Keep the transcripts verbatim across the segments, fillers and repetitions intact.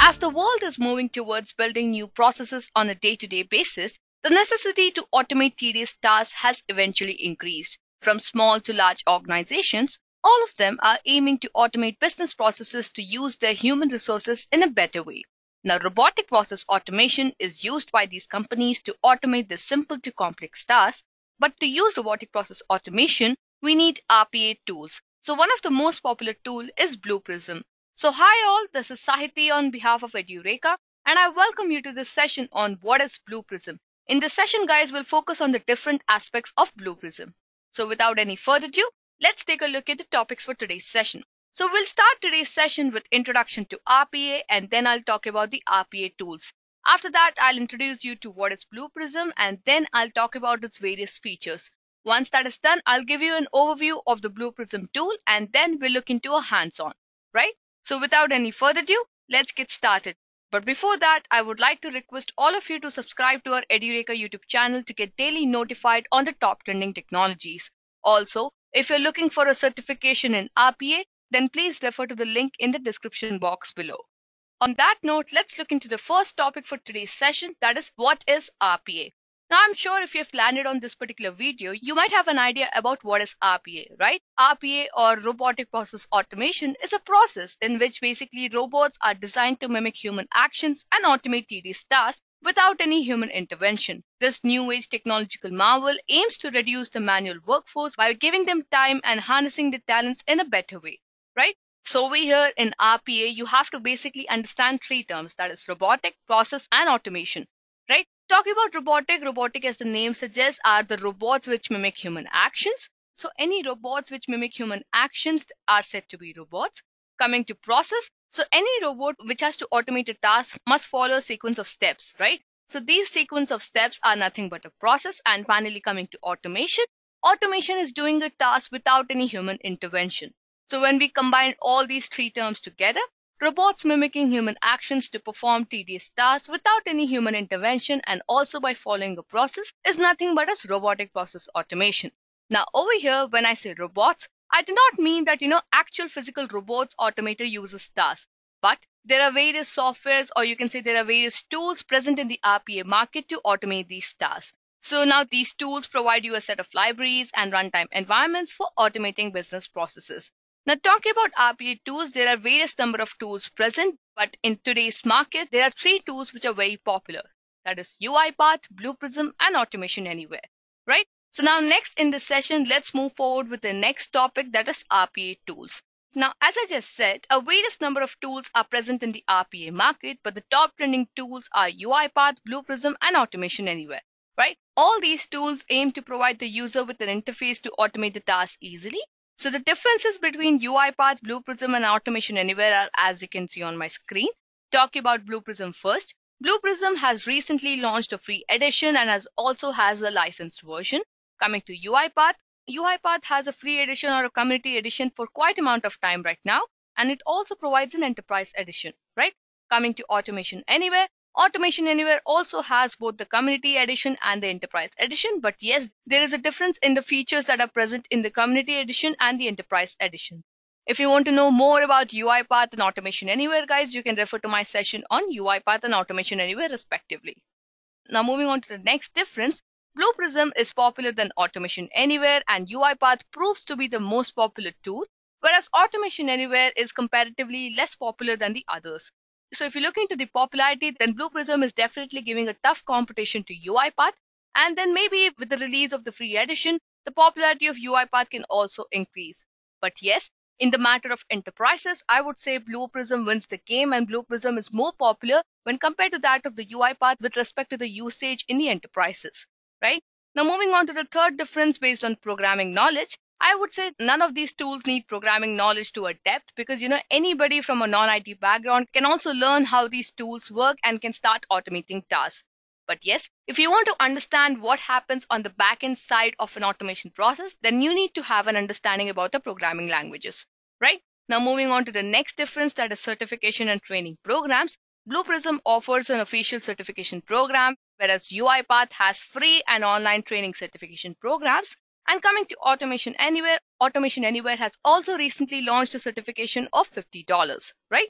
As the world is moving towards building new processes on a day-to-day basis, the necessity to automate tedious tasks has eventually increased. From small to large organizations, all of them are aiming to automate business processes to use their human resources in a better way. Now, robotic process automation is used by these companies to automate the simple to complex tasks, but to use robotic process automation, we need R P A tools. So one of the most popular tool is Blue Prism. So hi all, this is Sahiti on behalf of Edureka, and I welcome you to this session on what is Blue Prism. In this session, guys, we'll focus on the different aspects of Blue Prism. So without any further ado, let's take a look at the topics for today's session. So we'll start today's session with introduction to R P A, and then I'll talk about the R P A tools. After that, I'll introduce you to what is Blue Prism, and then I'll talk about its various features. Once that is done, I'll give you an overview of the Blue Prism tool, and then we'll look into a hands-on, right? So without any further ado, let's get started. But before that, I would like to request all of you to subscribe to our Edureka YouTube channel to get daily notified on the top trending technologies. Also, if you're looking for a certification in R P A, then please refer to the link in the description box below. On that note, let's look into the first topic for today's session, that is, what is R P A? Now, I'm sure if you've landed on this particular video, you might have an idea about what is R P A, right? R P A, or robotic process automation, is a process in which basically robots are designed to mimic human actions and automate tedious tasks without any human intervention. This new age technological marvel aims to reduce the manual workforce by giving them time and harnessing the talents in a better way, right? So over here in R P A, you have to basically understand three terms, that is robotic, process, and automation, right? Talking about robotic, robotic as the name suggests are the robots which mimic human actions. So any robots which mimic human actions are said to be robots. Coming to process, so any robot which has to automate a task must follow a sequence of steps, right? So these sequence of steps are nothing but a process. And finally coming to automation, automation is doing a task without any human intervention. So when we combine all these three terms together, robots mimicking human actions to perform tedious tasks without any human intervention and also by following a process is nothing but as robotic process automation. Now over here, when I say robots, I do not mean that, you know, actual physical robots automator uses tasks, but there are various softwares, or you can say there are various tools present in the R P A market to automate these tasks. So now these tools provide you a set of libraries and runtime environments for automating business processes. Now talking about R P A tools, there are various number of tools present, but in today's market, there are three tools which are very popular. That is UiPath, Blue Prism, and Automation Anywhere, right? So now next in this session, let's move forward with the next topic, that is R P A tools. Now, as I just said, a various number of tools are present in the R P A market, but the top trending tools are UiPath, Blue Prism, and Automation Anywhere, right? All these tools aim to provide the user with an interface to automate the task easily. So the differences between UiPath, Blue Prism, and Automation Anywhere are as you can see on my screen. Talking about Blue Prism first, Blue Prism has recently launched a free edition and has also has a licensed version. Coming to UiPath, UiPath has a free edition or a community edition for quite amount of time right now, and it also provides an enterprise edition, right? Coming to Automation Anywhere, Automation Anywhere also has both the community edition and the enterprise edition, but yes, there is a difference in the features that are present in the community edition and the enterprise edition. If you want to know more about UiPath and Automation Anywhere, guys, you can refer to my session on UiPath and Automation Anywhere respectively. Now moving on to the next difference, Blue Prism is popular than Automation Anywhere and UiPath proves to be the most popular tool, whereas Automation Anywhere is comparatively less popular than the others. So if you look into the popularity, then Blue Prism is definitely giving a tough competition to UiPath. And then maybe with the release of the free edition, the popularity of UiPath can also increase. But yes, in the matter of enterprises, I would say Blue Prism wins the game and Blue Prism is more popular when compared to that of the UiPath with respect to the usage in the enterprises, right? Now moving on to the third difference based on programming knowledge, I would say none of these tools need programming knowledge to a depth because, you know, anybody from a non-I T background can also learn how these tools work and can start automating tasks. But yes, if you want to understand what happens on the back-end side of an automation process, then you need to have an understanding about the programming languages, right? Now moving on to the next difference, that is certification and training programs. Blue Prism offers an official certification program, whereas UiPath has free and online training certification programs. And coming to Automation Anywhere, Automation Anywhere has also recently launched a certification of fifty dollars, right?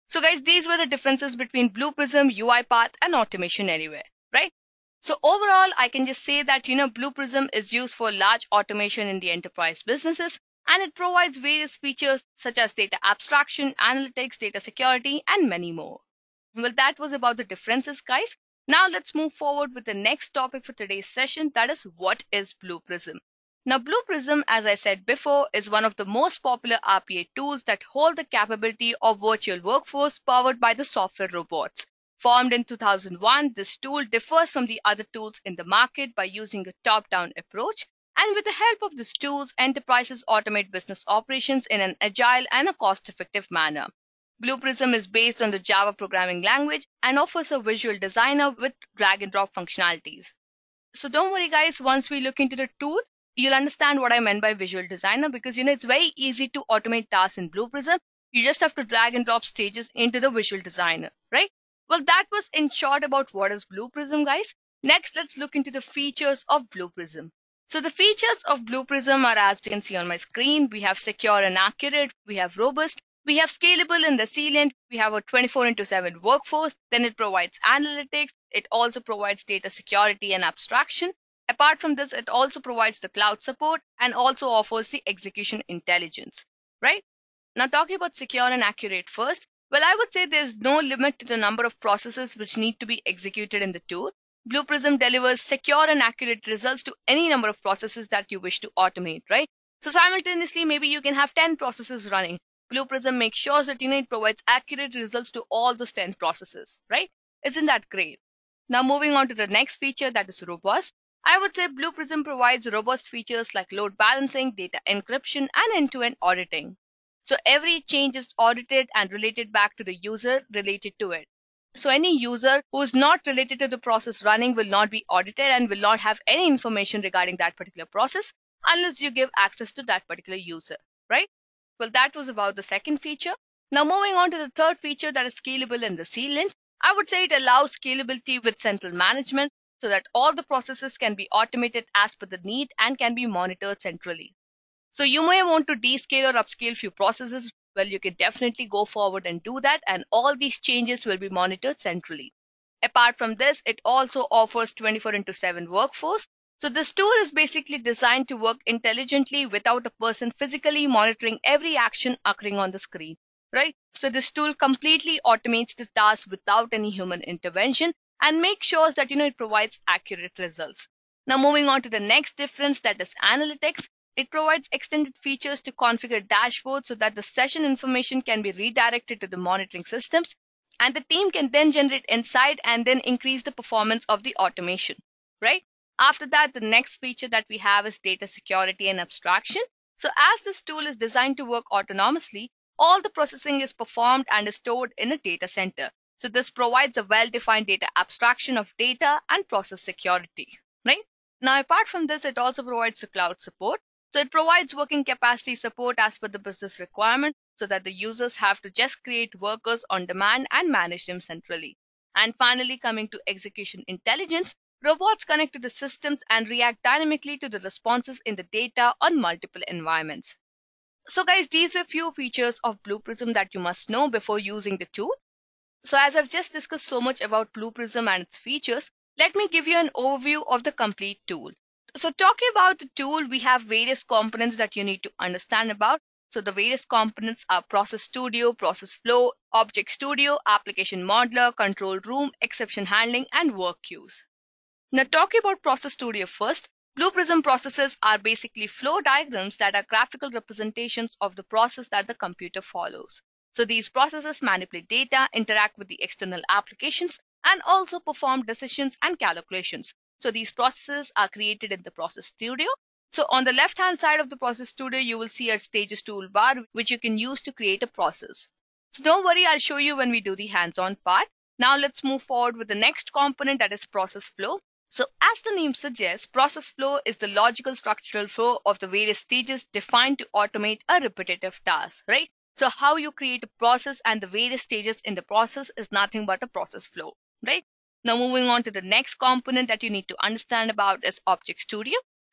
So guys, these were the differences between Blue Prism, U I Path, and Automation Anywhere, right? So overall, I can just say that, you know, Blue Prism is used for large automation in the enterprise businesses, and it provides various features such as data abstraction, analytics, data security, and many more. Well, that was about the differences, guys. Now let's move forward with the next topic for today's session, that is, what is Blue Prism? Now, Blue Prism, as I said before, is one of the most popular R P A tools that hold the capability of virtual workforce powered by the software robots. Formed in two thousand one, this tool differs from the other tools in the market by using a top-down approach. And with the help of these tools, enterprises automate business operations in an agile and a cost-effective manner. Blue Prism is based on the Java programming language and offers a visual designer with drag and drop functionalities. So don't worry, guys, once we look into the tool, you'll understand what I meant by visual designer, because you know it's very easy to automate tasks in Blue Prism. You just have to drag and drop stages into the visual designer, right? Well, that was in short about what is Blue Prism, guys. Next, let's look into the features of Blue Prism. So the features of Blue Prism are, as you can see on my screen, we have secure and accurate, we have robust, we have scalable and resilient, we have a twenty-four into seven workforce, then it provides analytics, it also provides data security and abstraction. Apart from this, it also provides the cloud support and also offers the execution intelligence, right? Now talking about secure and accurate first, well, I would say there's no limit to the number of processes which need to be executed in the tool. Blue Prism delivers secure and accurate results to any number of processes that you wish to automate, right? So simultaneously, maybe you can have ten processes running. Blue Prism makes sure that you know it provides accurate results to all those ten processes, right? Isn't that great? Now moving on to the next feature, that is robust. I would say Blue Prism provides robust features like load balancing, data encryption, and end-to-end auditing. So every change is audited and related back to the user related to it. So any user who is not related to the process running will not be audited and will not have any information regarding that particular process unless you give access to that particular user, right? Well, that was about the second feature. Now moving on to the third feature, that is scalable and resilient. I would say it allows scalability with central management so that all the processes can be automated as per the need and can be monitored centrally. So you may want to descale or upscale few processes. Well, you can definitely go forward and do that, and all these changes will be monitored centrally. Apart from this, it also offers twenty-four into seven workforce. So this tool is basically designed to work intelligently without a person physically monitoring every action occurring on the screen, right? So this tool completely automates the task without any human intervention and makes sure that you know it provides accurate results. Now moving on to the next difference, that is analytics. It provides extended features to configure dashboards so that the session information can be redirected to the monitoring systems, and the team can then generate insight and then increase the performance of the automation, right? After that, the next feature that we have is data security and abstraction. So as this tool is designed to work autonomously, all the processing is performed and is stored in a data center. So this provides a well-defined data abstraction of data and process security, right? Now, apart from this, it also provides the cloud support. So it provides working capacity support as per the business requirement so that the users have to just create workers on demand and manage them centrally. And finally, coming to execution intelligence, robots connect to the systems and react dynamically to the responses in the data on multiple environments. So guys, these are few features of Blue Prism that you must know before using the tool. So as I've just discussed so much about Blue Prism and its features, let me give you an overview of the complete tool. So talking about the tool, we have various components that you need to understand about. So the various components are Process Studio, Process Flow, Object Studio, Application Modeler, Control Room, Exception Handling, and Work Queues. Now talking about Process Studio first, Blue Prism processes are basically flow diagrams that are graphical representations of the process that the computer follows. So these processes manipulate data, interact with the external applications, and also perform decisions and calculations. So these processes are created in the Process Studio. So on the left hand side of the Process Studio, you will see a stages toolbar, which you can use to create a process. So don't worry, I'll show you when we do the hands-on part. Now let's move forward with the next component, that is Process Flow. So as the name suggests, Process Flow is the logical structural flow of the various stages defined to automate a repetitive task, right? So how you create a process and the various stages in the process is nothing but a process flow, right? Now moving on to the next component that you need to understand about is Object Studio.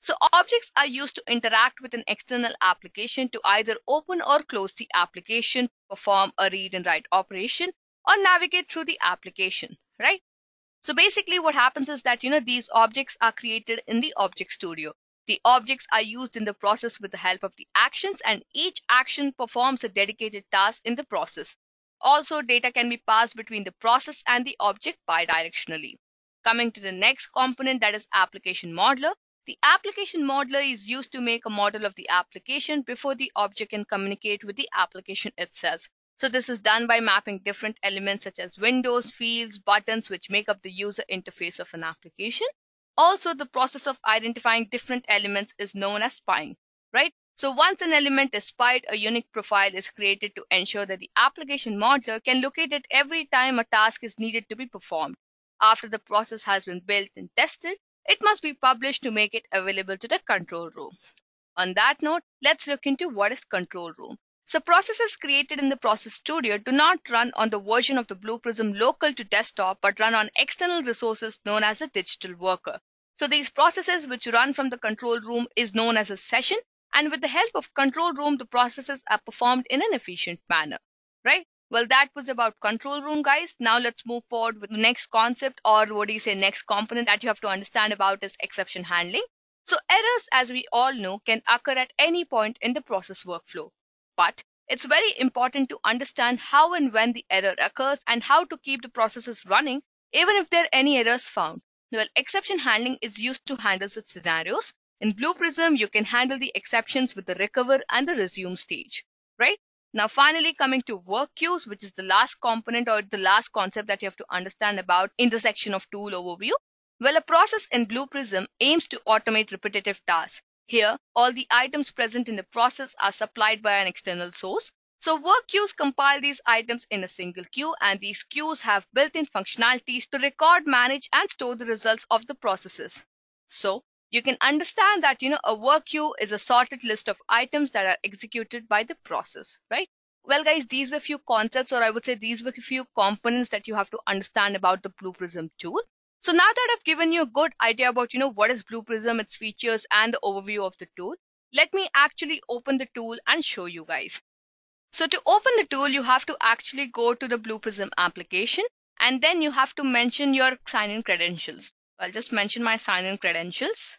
So objects are used to interact with an external application to either open or close the application, perform a read and write operation, or navigate through the application, right? So basically what happens is that, you know, these objects are created in the Object Studio. The objects are used in the process with the help of the actions, and each action performs a dedicated task in the process. Also, data can be passed between the process and the object bidirectionally. Coming to the next component, that is application modeler. The application modeler is used to make a model of the application before the object can communicate with the application itself. So this is done by mapping different elements such as windows, fields, buttons, which make up the user interface of an application. Also, the process of identifying different elements is known as spying, right? So once an element is spied, a unique profile is created to ensure that the application modeler can locate it every time a task is needed to be performed. After the process has been built and tested, it must be published to make it available to the control room. On that note, let's look into what is control room. So processes created in the Process Studio do not run on the version of the Blue Prism local to desktop, but run on external resources known as a digital worker. So these processes which run from the control room is known as a session, and with the help of control room, the processes are performed in an efficient manner, right? Well, that was about control room, guys. Now let's move forward with the next concept, or what do you say, next component that you have to understand about is exception handling. So errors, as we all know, can occur at any point in the process workflow. But it's very important to understand how and when the error occurs and how to keep the processes running, even if there are any errors found. Well, exception handling is used to handle such scenarios. In Blue Prism, you can handle the exceptions with the recover and the resume stage, right? Now, finally, coming to work queues, which is the last component or the last concept that you have to understand about in the section of tool overview. Well, a process in Blue Prism aims to automate repetitive tasks. Here, all the items present in the process are supplied by an external source. So work queues compile these items in a single queue, and these queues have built-in functionalities to record, manage, and store the results of the processes. So you can understand that, you know, a work queue is a sorted list of items that are executed by the process, right? Well, guys, these were few concepts, or I would say these were a few components that you have to understand about the Blue Prism tool. So now that I've given you a good idea about, you know, what is Blue Prism, its features, and the overview of the tool, let me actually open the tool and show you guys. So to open the tool, you have to actually go to the Blue Prism application, and then you have to mention your sign-in credentials. I'll just mention my sign-in credentials,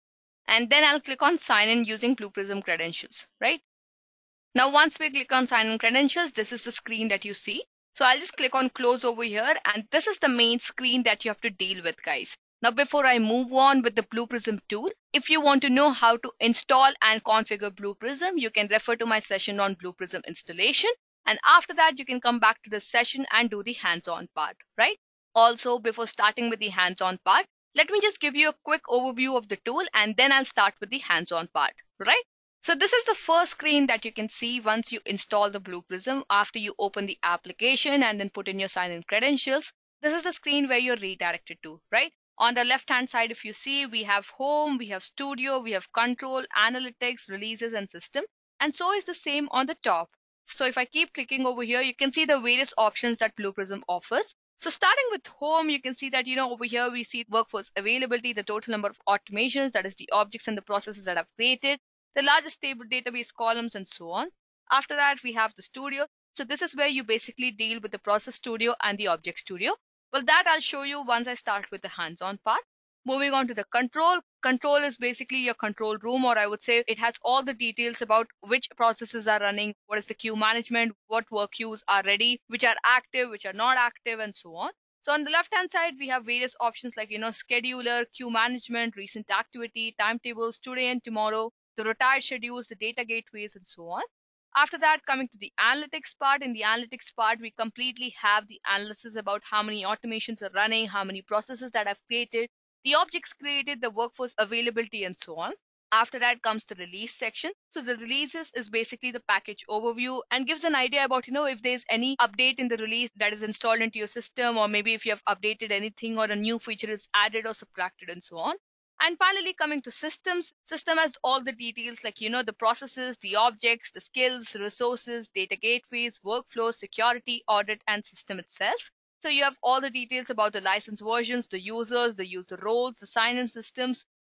and then I'll click on sign in using Blue Prism credentials, right? Now, once we click on sign in credentials, this is the screen that you see. So I'll just click on close over here, and this is the main screen that you have to deal with, guys. Now, before I move on with the Blue Prism tool, if you want to know how to install and configure Blue Prism, you can refer to my session on Blue Prism installation. And after that, you can come back to the session and do the hands-on part, right? Also, before starting with the hands-on part, let me just give you a quick overview of the tool, and then I'll start with the hands-on part, right? So this is the first screen that you can see once you install the Blue Prism. After you open the application and then put in your sign-in credentials, this is the screen where you're redirected to, right? On the left-hand side, if you see, we have home, we have studio, we have control, analytics, releases, and system. And so is the same on the top. So if I keep clicking over here, you can see the various options that Blue Prism offers. So starting with home, you can see that, you know, over here we see workforce availability, the total number of automations, that is the objects and the processes that I've created, the largest table database columns, and so on. After that, we have the studio. So this is where you basically deal with the process studio and the object studio. Well, that I'll show you once I start with the hands-on part. Moving on to the control. Control is basically your control room, or I would say it has all the details about which processes are running, what is the queue management, what work queues are ready, which are active, which are not active, and so on. So on the left-hand side, we have various options like, you know, scheduler, queue management, recent activity, timetables, today and tomorrow, the retired schedules, the data gateways, and so on. After that, coming to the analytics part, in the analytics part, we completely have the analysis about how many automations are running, how many processes that I've created, the objects created, the workforce availability, and so on. After that comes the release section. So the releases is basically the package overview and gives an idea about, you know, if there's any update in the release that is installed into your system, or maybe if you have updated anything or a new feature is added or subtracted, and so on. And finally, coming to systems, system has all the details like, you know, the processes, the objects, the skills, resources, data gateways, workflows, security, audit, and system itself. So you have all the details about the license versions, the users, the user roles, the sign-in systems,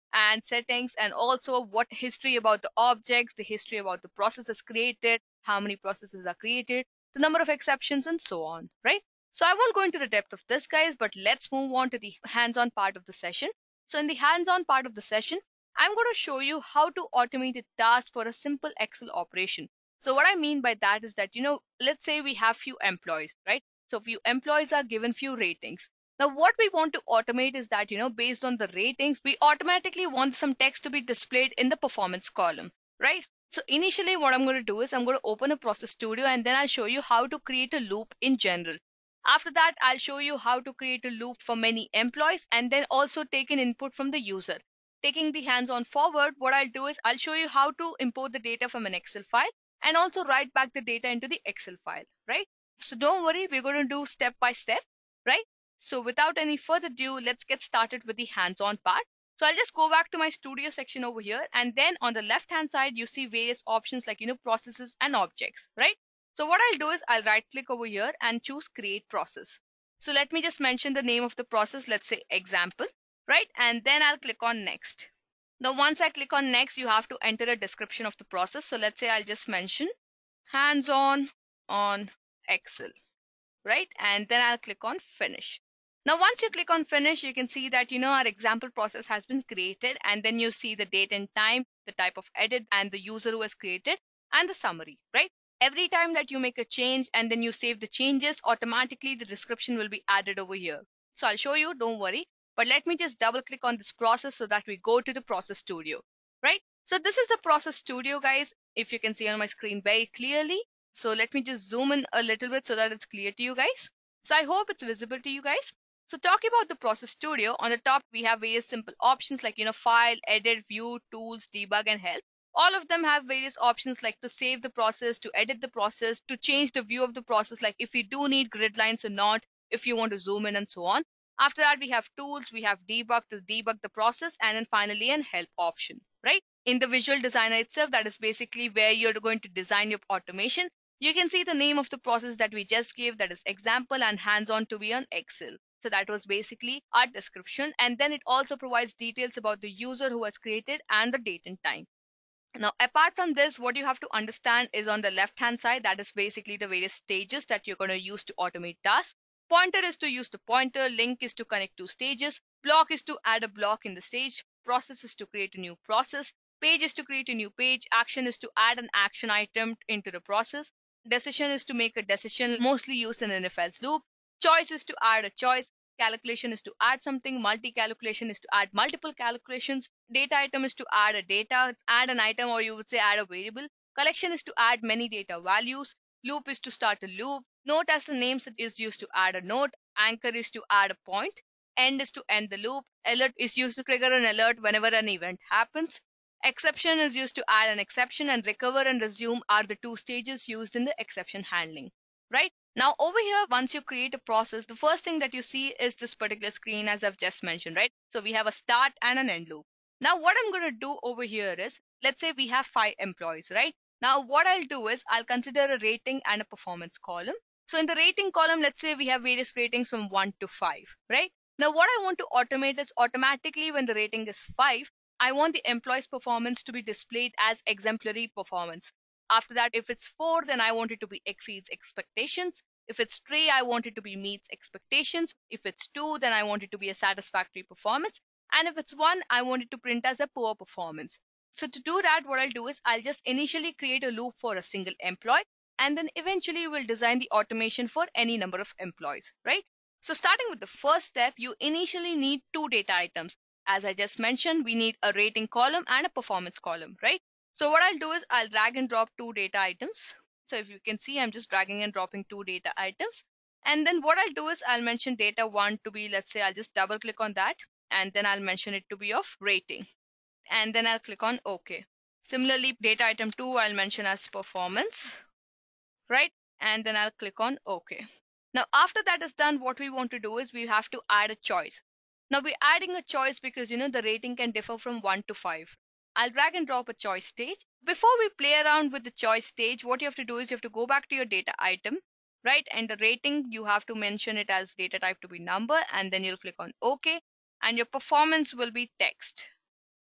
and settings, and also what history about the objects, the history about the processes created, how many processes are created, the number of exceptions, and so on, right? So I won't go into the depth of this, guys, but let's move on to the hands-on part of the session. So in the hands-on part of the session, I'm going to show you how to automate a task for a simple Excel operation. So what I mean by that is that, you know, let's say we have few employees, right? So few employees are given few ratings. Now what we want to automate is that, you know, based on the ratings, we automatically want some text to be displayed in the performance column, right? So initially what I'm going to do is I'm going to open a process studio, and then I'll show you how to create a loop in general. After that, I'll show you how to create a loop for many employees, and then also take an input from the user. Taking the hands-on forward, what I'll do is I'll show you how to import the data from an Excel file and also write back the data into the Excel file, right? So don't worry, we're going to do step by step, right? So without any further ado, let's get started with the hands-on part. So I'll just go back to my studio section over here, and then on the left hand side, you see various options like, you know, processes and objects, right? So what I'll do is I'll right click over here and choose create process. So let me just mention the name of the process, let's say example, right? And then I'll click on next. Now once I click on next, you have to enter a description of the process. So let's say I'll just mention hands-on on Excel, right? And then I'll click on finish. Now once you click on finish, you can see that, you know, our example process has been created, and then you see the date and time, the type of edit, and the user who has created, and the summary, right? Every time that you make a change and then you save the changes, automatically the description will be added over here. So I'll show you, don't worry, but let me just double click on this process so that we go to the process studio, right? So this is the process studio, guys, if you can see on my screen very clearly. So let me just zoom in a little bit so that it's clear to you guys. So I hope it's visible to you guys. So talking about the process studio, on the top we have various simple options like, you know, file, edit, view, tools, debug, and help. All of them have various options like to save the process, to edit the process, to change the view of the process, like if you do need grid lines or not, if you want to zoom in, and so on. After that, we have tools, we have debug to debug the process, and then finally an help option, right? In the visual designer itself, that is basically where you're going to design your automation. You can see the name of the process that we just gave, that is example, and hands-on to be on Excel. So that was basically our description, and then it also provides details about the user who has created and the date and time. Now, apart from this, what you have to understand is on the left hand side, that is basically the various stages that you're going to use to automate tasks. Pointer is to use the pointer, link is to connect two stages, block is to add a block in the stage, process is to create a new process, page is to create a new page, action is to add an action item into the process, decision is to make a decision, mostly used in an if-else loop, choice is to add a choice, calculation is to add something, multi-calculation is to add multiple calculations, data item is to add a data, add an item, or you would say add a variable, collection is to add many data values, loop is to start a loop, note as the name is used to add a note, anchor is to add a point, end is to end the loop, alert is used to trigger an alert whenever an event happens, exception is used to add an exception, and recover and resume are the two stages used in the exception handling, right? Now over here, once you create a process, the first thing that you see is this particular screen, as I've just mentioned, right? So we have a start and an end loop. Now what I'm going to do over here is, let's say we have five employees, right? Now what I'll do is I'll consider a rating and a performance column. So in the rating column, let's say we have various ratings from one to five, right? Now what I want to automate is automatically when the rating is five, I want the employee's performance to be displayed as exemplary performance. After that, if it's four, then I want it to be exceeds expectations. If it's three, I want it to be meets expectations. If it's two, then I want it to be a satisfactory performance. And if it's one, I want it to print as a poor performance. So to do that, what I'll do is I'll just initially create a loop for a single employee, and then eventually we'll design the automation for any number of employees, right? So starting with the first step, you initially need two data items. As I just mentioned, we need a rating column and a performance column, right? So what I'll do is I'll drag and drop two data items. So if you can see, I'm just dragging and dropping two data items. And then what I'll do is I'll mention data one to be, let's say I'll just double click on that. And then I'll mention it to be of rating. And then I'll click on OK. Similarly, data item two, I'll mention as performance, right? And then I'll click on OK. Now, after that is done, what we want to do is we have to add a choice. Now we're adding a choice because, you know, the rating can differ from one to five. I'll drag and drop a choice stage. Before we play around with the choice stage, what you have to do is you have to go back to your data item, right? And the rating, you have to mention it as data type to be number, and then you'll click on OK. And your performance will be text.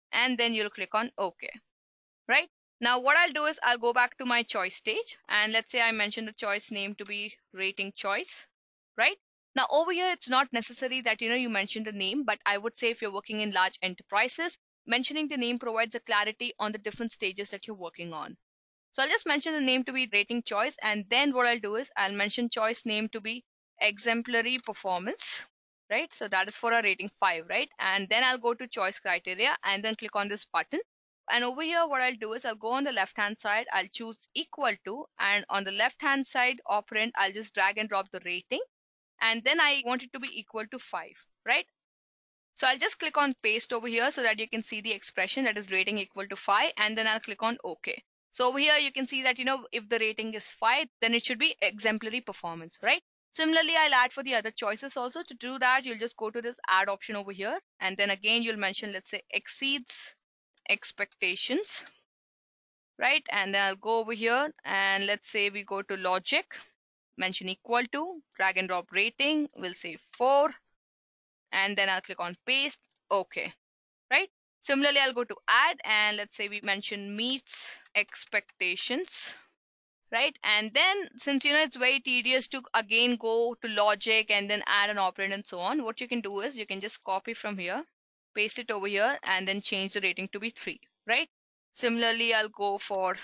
and then you'll click on OK. Right? Now what I'll do is I'll go back to my choice stage, and let's say I mentioned the choice name to be rating choice. Right? Now over here, it's not necessary that you know you mention the name, but I would say if you're working in large enterprises, mentioning the name provides a clarity on the different stages that you're working on. So I'll just mention the name to be rating choice, and then what I'll do is I'll mention choice name to be exemplary performance. Right? So that is for a rating five, right? And then I'll go to choice criteria and then click on this button. And over here, what I'll do is I'll go on the left hand side, I'll choose equal to, and on the left hand side operand, I'll just drag and drop the rating. And then I want it to be equal to five, right? So I'll just click on paste over here so that you can see the expression, that is rating equal to five, and then I'll click on OK. So over here, you can see that, you know, if the rating is five, then it should be exemplary performance, right? Similarly, I'll add for the other choices also. To do that, you'll just go to this add option over here. And then again, you'll mention, let's say, exceeds expectations, right? And then I'll go over here and let's say we go to logic, mention equal to, drag and drop rating, we'll say four. And then I'll click on paste. Okay. Right? Similarly, I'll go to add and let's say we mention meets expectations. Right? And then since you know it's very tedious to again go to logic and then add an operand and so on, what you can do is you can just copy from here, paste it over here, and then change the rating to be three. Right? Similarly, I'll go for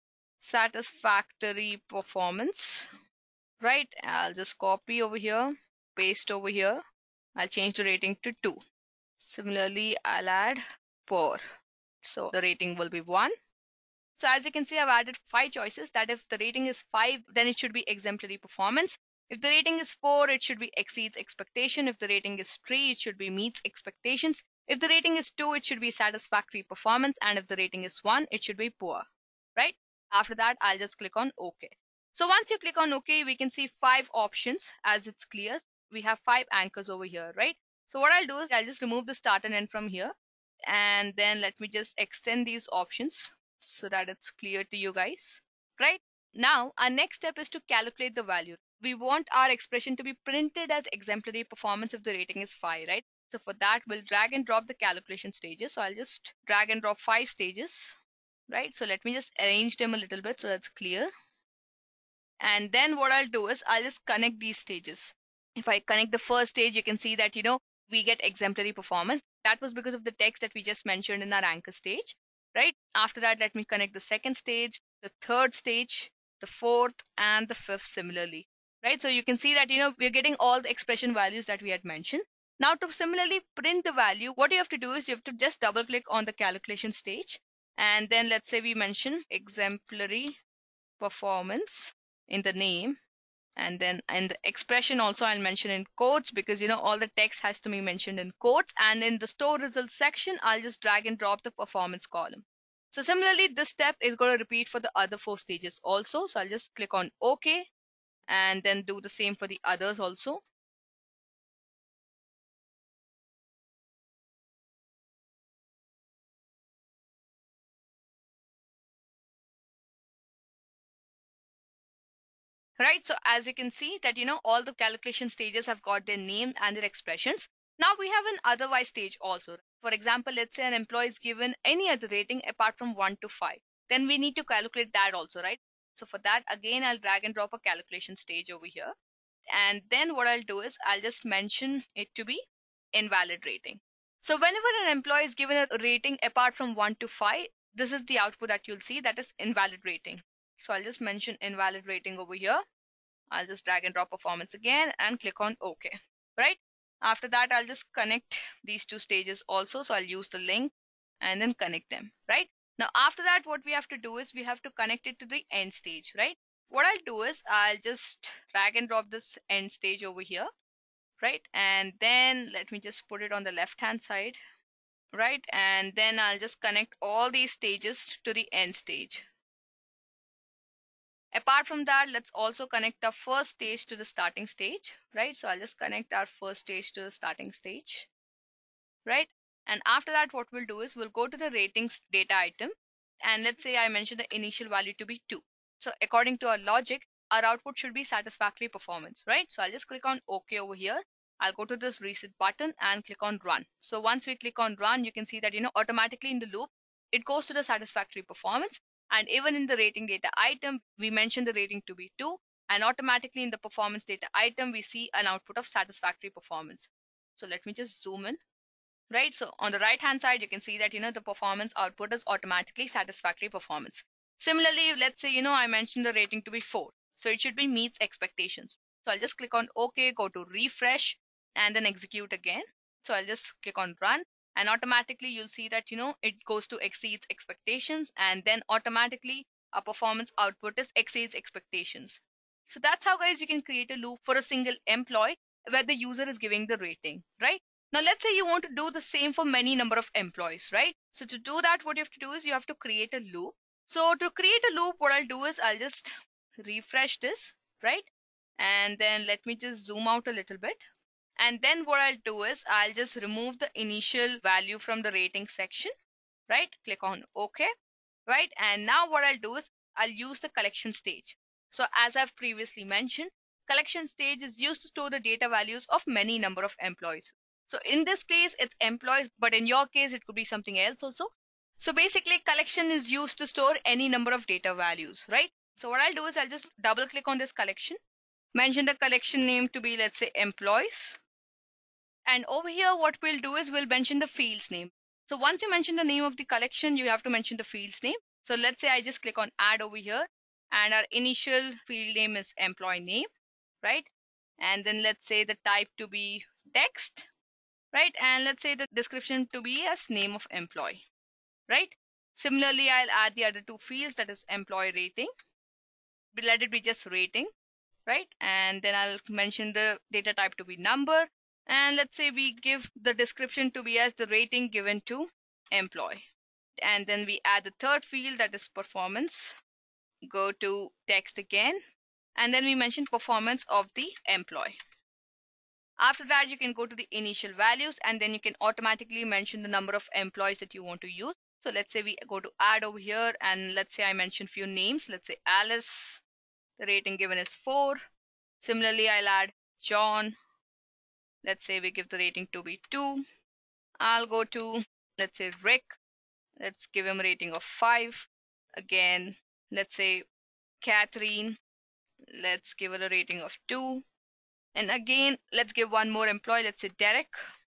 satisfactory performance. Right? I'll just copy over here, paste over here. I'll change the rating to two. Similarly, I'll add four. So the rating will be one. So as you can see, I've added five choices, that if the rating is five, then it should be exemplary performance. If the rating is four, it should be exceeds expectation. If the rating is three, it should be meets expectations. If the rating is two, it should be satisfactory performance. And if the rating is one, it should be poor. Right? After that, I'll just click on OK. So once you click on OK, we can see five options as it's clear. We have five anchors over here, right? So what I'll do is I'll just remove the start and end from here. And then let me just extend these options so that it's clear to you guys. Right? Now, our next step is to calculate the value. We want our expression to be printed as exemplary performance if the rating is five, right? So for that, we'll drag and drop the calculation stages. So I'll just drag and drop five stages, right? So let me just arrange them a little bit so that's clear. And then what I'll do is I'll just connect these stages. If I connect the first stage, you can see that, you know, we get exemplary performance. That was because of the text that we just mentioned in our anchor stage, right? After that, let me connect the second stage, the third stage, the fourth, and the fifth similarly, right? So you can see that, you know, we're getting all the expression values that we had mentioned. Now to similarly print the value, what you have to do is you have to just double click on the calculation stage. And then let's say we mention exemplary performance in the name, and then in the expression also I'll mention in quotes because you know all the text has to be mentioned in quotes, and in the store results section I'll just drag and drop the performance column. So similarly, this step is going to repeat for the other four stages also. So I'll just click on OK and then do the same for the others also. Right, so as you can see that you know all the calculation stages have got their name and their expressions. Now we have an otherwise stage also. For example, let's say an employee is given any other rating apart from one to five, then we need to calculate that also, right? So for that, again I'll drag and drop a calculation stage over here, and then what I'll do is I'll just mention it to be invalid rating. So whenever an employee is given a rating apart from one to five, this is the output that you'll see, that is invalid rating. So I'll just mention invalid rating over here. I'll just drag and drop performance again and click on OK. Right? After that, I'll just connect these two stages also. So I'll use the link and then connect them. Right? Now, after that, what we have to do is we have to connect it to the end stage. Right? What I'll do is I'll just drag and drop this end stage over here. Right? And then let me just put it on the left hand side. Right? And then I'll just connect all these stages to the end stage. Apart from that, let's also connect our first stage to the starting stage, right? So I'll just connect our first stage to the starting stage, right? And after that, what we'll do is we'll go to the ratings data item. And let's say I mentioned the initial value to be two. So according to our logic, our output should be satisfactory performance, right? So I'll just click on OK over here. I'll go to this reset button and click on run. So once we click on run, you can see that, you know, automatically in the loop, it goes to the satisfactory performance. And even in the rating data item, we mentioned the rating to be two. And automatically in the performance data item, we see an output of satisfactory performance. So let me just zoom in. Right, so on the right hand side, you can see that, you know, the performance output is automatically satisfactory performance. Similarly, let's say, you know, I mentioned the rating to be four, so it should be meets expectations. So I'll just click on OK, go to refresh, and then execute again. So I'll just click on run, and automatically you'll see that, you know, it goes to exceeds expectations, and then automatically our performance output is exceeds expectations. So that's how, guys, you can create a loop for a single employee where the user is giving the rating, right? Now, let's say you want to do the same for many number of employees, right? So to do that, what you have to do is you have to create a loop. So to create a loop, what I'll do is I'll just refresh this, right? And then let me just zoom out a little bit. And then what I'll do is I'll just remove the initial value from the rating section, right? Click on OK, right? And now what I'll do is I'll use the collection stage. So as I've previously mentioned, collection stage is used to store the data values of many number of employees. So in this case, it's employees, but in your case, it could be something else also. So basically, collection is used to store any number of data values, right? So what I'll do is I'll just double click on this collection, mention the collection name to be, let's say, employees. And over here, what we'll do is we'll mention the field's name. So once you mention the name of the collection, you have to mention the field's name. So let's say I just click on add over here, and our initial field name is employee name, right? And then let's say the type to be text, right? And let's say the description to be as name of employee, right? Similarly, I'll add the other two fields, that is employee rating. But let it be just rating, right? And then I'll mention the data type to be number. And let's say we give the description to be as the rating given to employee. And then we add the third field, that is performance. Go to text again. And then we mention performance of the employee. After that, you can go to the initial values, and then you can automatically mention the number of employees that you want to use. So let's say we go to add over here, and let's say I mention few names. Let's say Alice, the rating given is four. Similarly, I'll add John. Let's say we give the rating to be two. I'll go to, let's say, Rick. Let's give him a rating of five. Again, let's say Catherine. Let's give her a rating of two. And again, let's give one more employee, let's say Derek,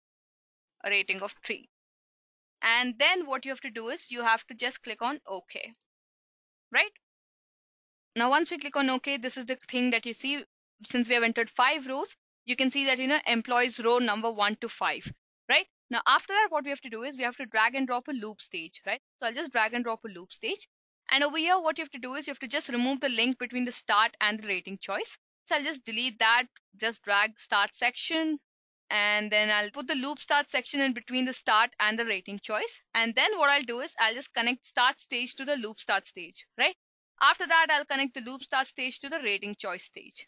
a rating of three. And then what you have to do is you have to just click on OK, right? Now, once we click on OK, this is the thing that you see. Since we have entered five rows, you can see that, you know, employees row number one to five, right? Now, after that, what we have to do is we have to drag and drop a loop stage, right? So I'll just drag and drop a loop stage. And over here, what you have to do is you have to just remove the link between the start and the rating choice. So I'll just delete that, just drag start section, and then I'll put the loop start section in between the start and the rating choice. And then what I'll do is I'll just connect start stage to the loop start stage, right? After that, I'll connect the loop start stage to the rating choice stage.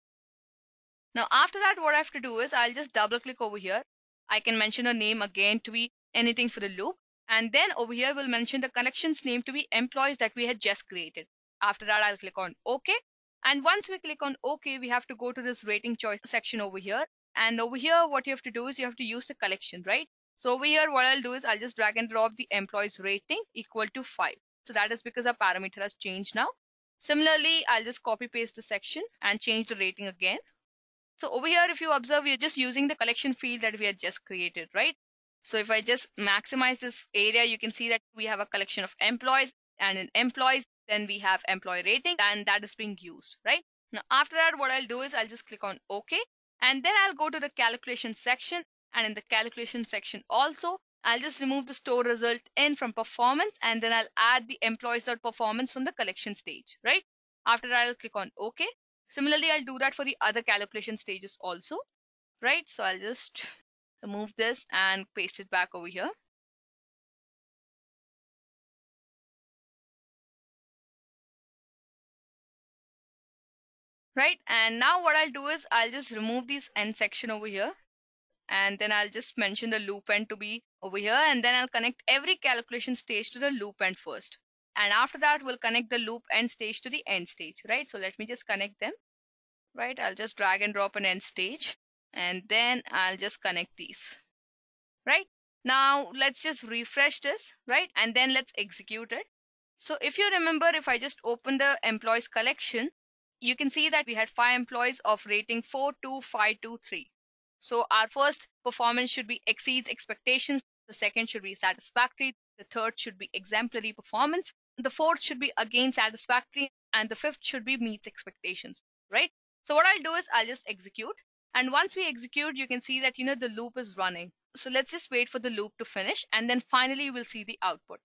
Now, after that, what I have to do is I'll just double click over here. I can mention a name again to be anything for the loop. And then over here, we'll mention the collection's name to be employees that we had just created. After that, I'll click on OK. And once we click on OK, we have to go to this rating choice section over here. And over here, what you have to do is you have to use the collection, right? So over here, what I'll do is I'll just drag and drop the employee's rating equal to five. So that is because our parameter has changed now. Similarly, I'll just copy paste the section and change the rating again. So over here, if you observe, we're just using the collection field that we had just created, right? So if I just maximize this area, you can see that we have a collection of employees, and in employees, then we have employee rating, and that is being used, right? Now, after that, what I'll do is I'll just click on OK, and then I'll go to the calculation section, and in the calculation section also, I'll just remove the store result in from performance, and then I'll add the employees.performance from the collection stage, right? After that, I'll click on OK. Similarly, I'll do that for the other calculation stages also, right? So I'll just remove this and paste it back over here. Right, and now what I'll do is I'll just remove this end section over here, and then I'll just mention the loop end to be over here, and then I'll connect every calculation stage to the loop end first. And after that, we'll connect the loop end stage to the end stage, right? So let me just connect them, right? I'll just drag and drop an end stage. And then I'll just connect these, right? Now let's just refresh this, right? And then let's execute it. So if you remember, if I just open the employees collection, you can see that we had five employees of rating four, two, five, two, three. So our first performance should be exceeds expectations. The second should be satisfactory. The third should be exemplary performance. The fourth should be again satisfactory. And the fifth should be meets expectations, right? So what I'll do is I'll just execute. And once we execute, you can see that, you know, the loop is running. So let's just wait for the loop to finish. And then finally, we'll see the output.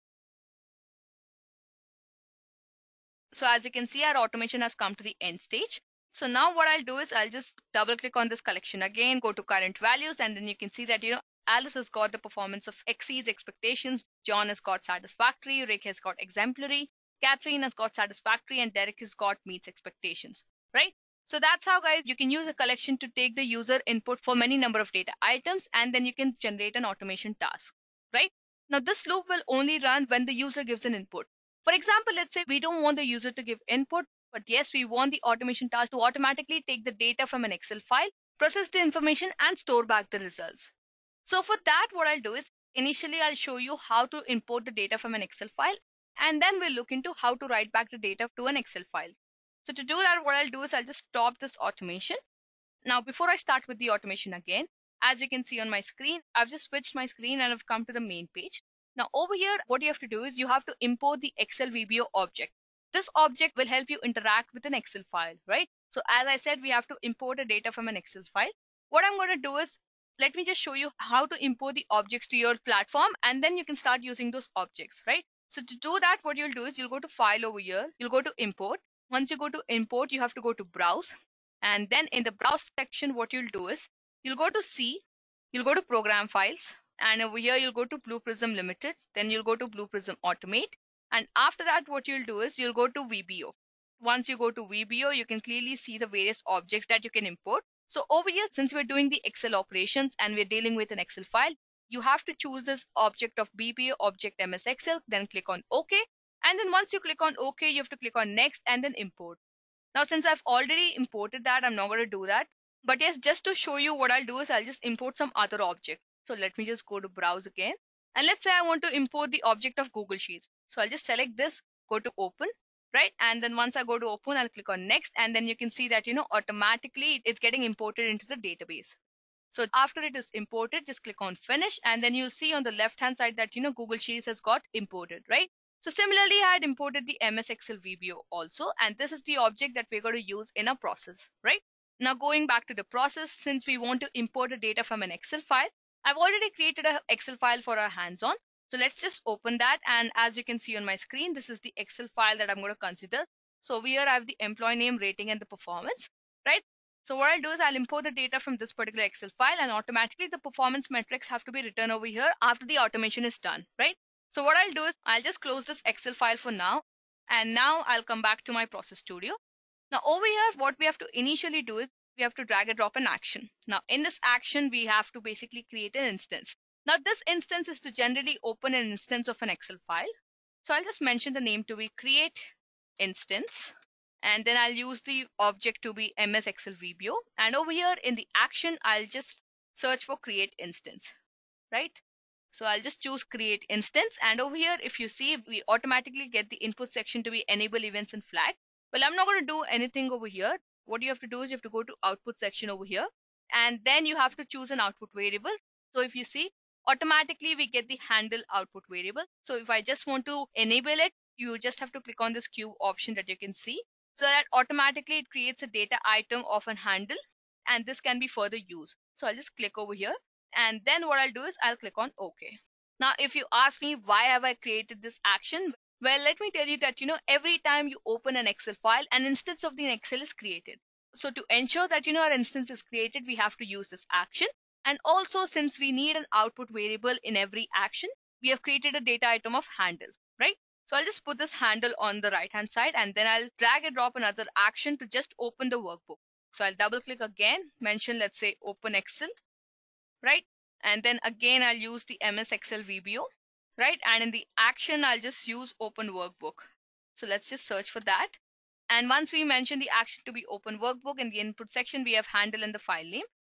So as you can see, our automation has come to the end stage. So now what I'll do is I'll just double click on this collection again, go to current values, and then you can see that, you know, Alice has got the performance of exceeds expectations, John has got satisfactory, Rick has got exemplary, Catherine has got satisfactory, and Derek has got meets expectations, right? So that's how, guys, you can use a collection to take the user input for many number of data items, and then you can generate an automation task, right? Now this loop will only run when the user gives an input. For example, let's say we don't want the user to give input, but yes, we want the automation task to automatically take the data from an Excel file, process the information, and store back the results. So for that, what I'll do is initially I'll show you how to import the data from an Excel file, and then we'll look into how to write back the data to an Excel file. So to do that, what I'll do is I'll just stop this automation. Now, before I start with the automation again, as you can see on my screen, I've just switched my screen and I've come to the main page. Now over here, what you have to do is you have to import the Excel V B O object. This object will help you interact with an Excel file, right? So as I said, we have to import a data from an Excel file. What I'm going to do is, let me just show you how to import the objects to your platform, and then you can start using those objects, right? So to do that, what you'll do is you'll go to file over here, you'll go to import. Once you go to import, you have to go to browse. And then in the browse section, what you'll do is you'll go to C, you'll go to program files, and over here you'll go to Blue Prism Limited, then you'll go to Blue Prism Automate, and after that what you'll do is you'll go to V B O. Once you go to V B O, you can clearly see the various objects that you can import. So over here, since we're doing the Excel operations and we're dealing with an Excel file, you have to choose this object of B P O, object M S Excel, then click on OK. And then once you click on OK, you have to click on next and then import. Now, since I've already imported that, I'm not going to do that. But yes, just to show you, what I'll do is I'll just import some other object. So let me just go to browse again. And let's say I want to import the object of Google Sheets. So I'll just select this, go to open, right? And then once I go to open, I'll click on next. And then you can see that, you know, automatically it's getting imported into the database. So after it is imported, just click on finish. And then you'll see on the left hand side that, you know, Google Sheets has got imported, right? So similarly, I had imported the M S Excel V B O also, and this is the object that we're going to use in our process, right? Now going back to the process, since we want to import the data from an Excel file, I've already created an Excel file for our hands-on. So let's just open that, and as you can see on my screen, this is the Excel file that I'm going to consider. So over here I have the employee name, rating, and the performance, right? So what I'll do is I'll import the data from this particular Excel file, and automatically the performance metrics have to be written over here after the automation is done, right? So what I'll do is I'll just close this Excel file for now. And now I'll come back to my Process Studio. Now over here, what we have to initially do is we have to drag and drop an action. Now in this action, we have to basically create an instance. Now this instance is to generally open an instance of an Excel file. So I'll just mention the name to be create instance. And then I'll use the object to be M S Excel V B O. And over here in the action, I'll just search for create instance, right? So I'll just choose create instance, and over here if you see, we automatically get the input section to be enable events and flag. Well, I'm not going to do anything over here. What you have to do is you have to go to output section over here, and then you have to choose an output variable. So if you see, automatically we get the handle output variable. So if I just want to enable it, you just have to click on this cube option that you can see, so that automatically it creates a data item of an handle, and this can be further used. So I'll just click over here. And then what I'll do is I'll click on OK. Now, if you ask me why have I created this action, well, let me tell you that, you know, every time you open an Excel file, an instance of the Excel is created. So to ensure that, you know, our instance is created, we have to use this action. And also, since we need an output variable in every action, we have created a data item of handle, right? So I'll just put this handle on the right hand side, and then I'll drag and drop another action to just open the workbook. So I'll double click again, mention, let's say, open Excel, right? And then again, I'll use the M S Excel V B O, right? And in the action, I'll just use open workbook. So let's just search for that. And once we mention the action to be open workbook, in the input section, we have handle and the file name.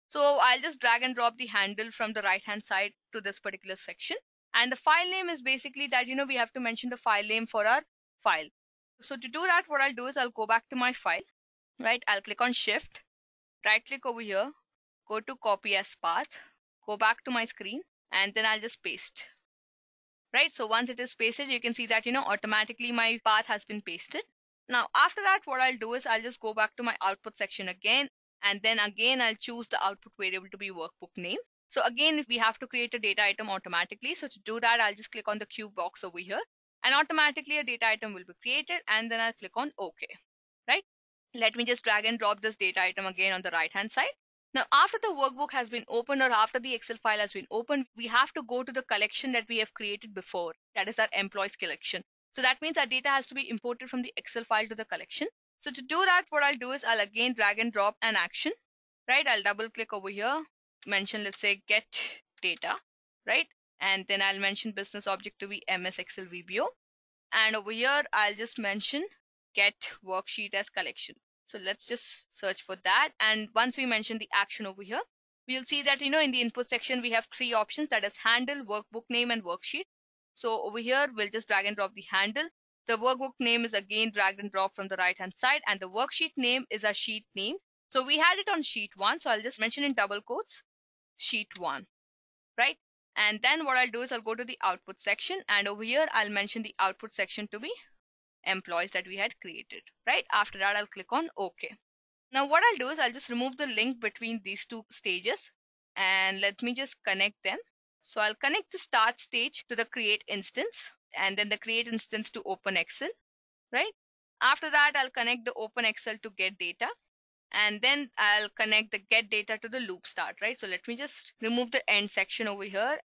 So I'll just drag and drop the handle from the right hand side to this particular section. And the file name is basically that, you know, we have to mention the file name for our file. So to do that, what I'll do is I'll go back to my file, right? I'll click on shift, right click over here, go to copy as path, go back to my screen, and then I'll just paste. Right, so once it is pasted, you can see that, you know, automatically my path has been pasted. Now after that, what I'll do is I'll just go back to my output section again, and then again I'll choose the output variable to be workbook name. So again, if we have to create a data item automatically, so to do that, I'll just click on the cube box over here, and automatically a data item will be created, and then I'll click on OK. Right, let me just drag and drop this data item again on the right hand side. Now, after the workbook has been opened or after the Excel file has been opened, we have to go to the collection that we have created before. That is our employees collection. So that means our data has to be imported from the Excel file to the collection. So to do that, what I'll do is I'll again drag and drop an action, right? I'll double click over here, mention, let's say, get data, right? And then I'll mention business object to be M S Excel V B O. And over here, I'll just mention get worksheet as collection. So let's just search for that. And once we mention the action over here, we'll see that, you know, in the input section, we have three options, that is handle, workbook name, and worksheet. So over here, we'll just drag and drop the handle. The workbook name is again dragged and dropped from the right hand side, and the worksheet name is a sheet name. So we had it on sheet one. So I'll just mention in double quotes, sheet one, right? And then what I'll do is I'll go to the output section, and over here, I'll mention the output section to be employees that we had created, right? After that, I'll click on OK. Now what I'll do is I'll just remove the link between these two stages, and let me just connect them. So I'll connect the start stage to the create instance, and then the create instance to open Excel, right? After that, I'll connect the open Excel to get data, and then I'll connect the get data to the loop start, right? So let me just remove the end section over here.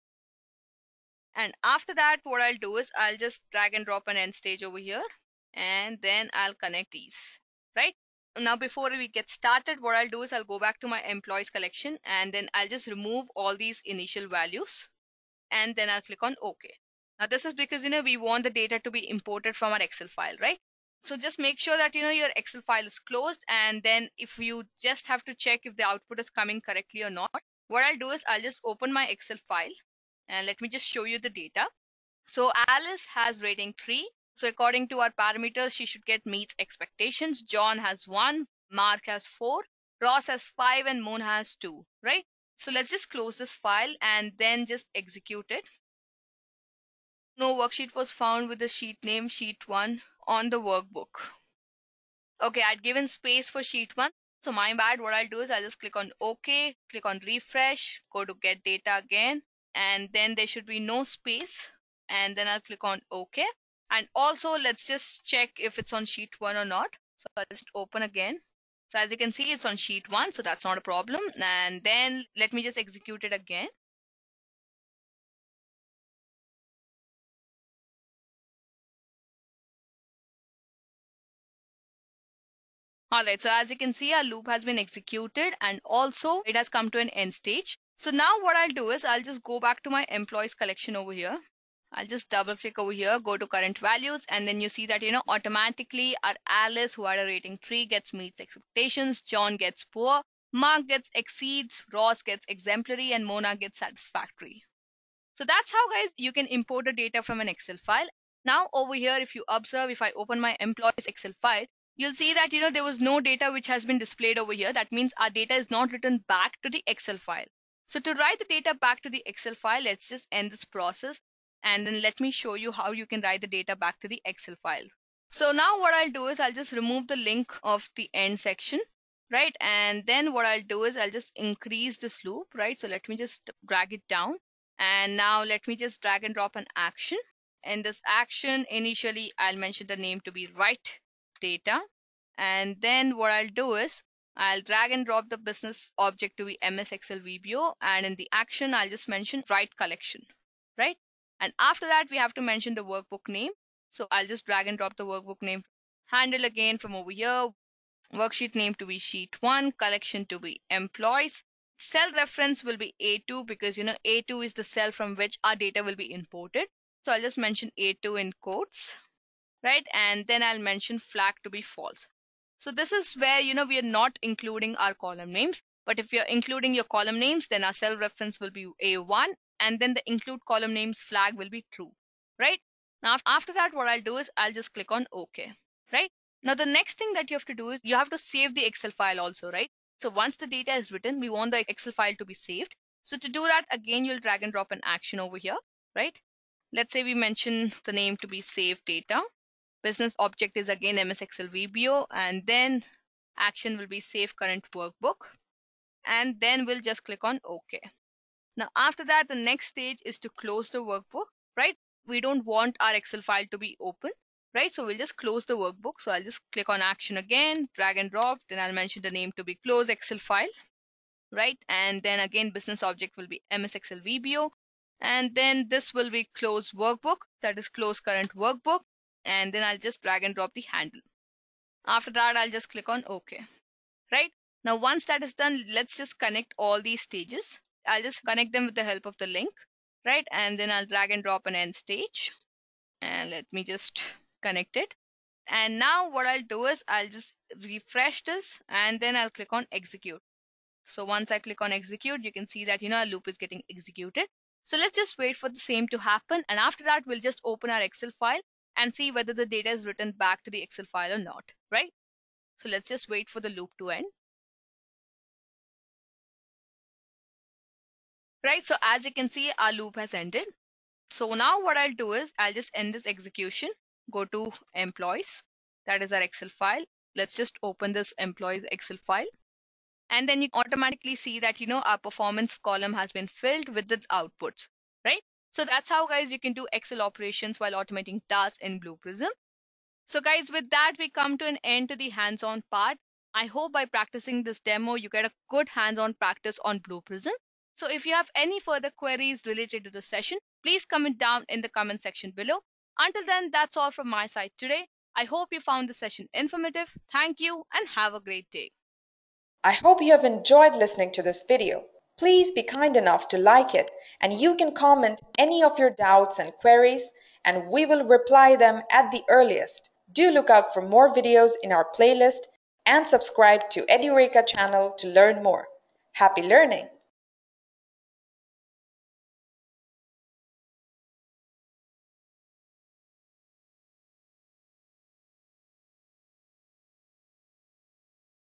And after that, what I'll do is I'll just drag and drop an end stage over here, and then I'll connect these, right? Now before we get started, what I'll do is I'll go back to my employees collection, and then I'll just remove all these initial values, and then I'll click on OK. Now this is because, you know, we want the data to be imported from our Excel file, right? So just make sure that, you know, your Excel file is closed, and then if you just have to check if the output is coming correctly or not, what I'll do is I'll just open my Excel file, and let me just show you the data. So Alice has rating three. So according to our parameters, she should get meets expectations. John has one, Mark has four, Ross has five, and Mona has two, right? So let's just close this file and then just execute it. No worksheet was found with the sheet name sheet one on the workbook. Okay, I'd given space for sheet one. So my bad. What I'll do is I'll just click on OK, click on refresh, go to get data again, and then there should be no space, and then I'll click on OK. And also, let's just check if it's on sheet one or not. So I'll just open again. So as you can see, it's on sheet one, so that's not a problem. And then let me just execute it again. All right, so as you can see, our loop has been executed, and also it has come to an end stage. So now what I'll do is I'll just go back to my employees collection over here. I'll just double click over here, go to current values, and then you see that, you know, automatically our Alice, who had a rating three, gets meets expectations, John gets poor, Mark gets exceeds, Ross gets exemplary, and Mona gets satisfactory. So that's how, guys, you can import the data from an Excel file. Now over here, if you observe, if I open my employees Excel file, you'll see that, you know, there was no data which has been displayed over here. That means our data is not written back to the Excel file. So to write the data back to the Excel file, let's just end this process. And then let me show you how you can write the data back to the Excel file. So now what I'll do is I'll just remove the link of the end section, right? And then what I'll do is I'll just increase this loop, right? So let me just drag it down. And now let me just drag and drop an action. In this action, initially, I'll mention the name to be write data. And then what I'll do is I'll drag and drop the business object to be M S Excel V B O. And in the action, I'll just mention write collection, right? And after that, we have to mention the workbook name. So I'll just drag and drop the workbook name. Handle again from over here. Worksheet name to be sheet one. Collection to be employees. Cell reference will be A two because, you know, A two is the cell from which our data will be imported. So I'll just mention A two in quotes, right? And then I'll mention flag to be false. So this is where, you know, we are not including our column names. But if you're including your column names, then our cell reference will be A one, and then the include column names flag will be true, right? Now, after that, what I'll do is I'll just click on OK, right? Now, the next thing that you have to do is you have to save the Excel file also, right? So once the data is written, we want the Excel file to be saved. So to do that, again, you'll drag and drop an action over here, right? Let's say we mention the name to be save data. Business object is again M S Excel V B O, and then action will be save current workbook. And then we'll just click on OK. Now, after that, the next stage is to close the workbook, right? We don't want our Excel file to be open, right? So we'll just close the workbook. So I'll just click on action again, drag and drop. Then I'll mention the name to be close Excel file, right? And then again, business object will be M S Excel V B O. And then this will be close workbook, that is close current workbook. And then I'll just drag and drop the handle. After that, I'll just click on OK, right? Now, once that is done, let's just connect all these stages. I'll just connect them with the help of the link, right? And then I'll drag and drop an end stage. And let me just connect it. And now what I'll do is I'll just refresh this, and then I'll click on execute. So once I click on execute, you can see that, you know, a loop is getting executed. So let's just wait for the same to happen. And after that, we'll just open our Excel file and see whether the data is written back to the Excel file or not, right? So let's just wait for the loop to end. Right, so as you can see, our loop has ended. So now what I'll do is I'll just end this execution, go to employees, that is our Excel file. Let's just open this employees Excel file. And then you automatically see that, you know, our performance column has been filled with the outputs, right? So that's how, guys, you can do Excel operations while automating tasks in Blue Prism. So guys, with that, we come to an end to the hands-on part. I hope by practicing this demo, you get a good hands-on practice on Blue Prism. So if you have any further queries related to the session, please comment down in the comment section below. Until then, that's all from my side today. I hope you found the session informative. Thank you and have a great day. I hope you have enjoyed listening to this video. Please be kind enough to like it, and you can comment any of your doubts and queries, and we will reply them at the earliest. Do look out for more videos in our playlist and subscribe to Edureka channel to learn more. Happy learning!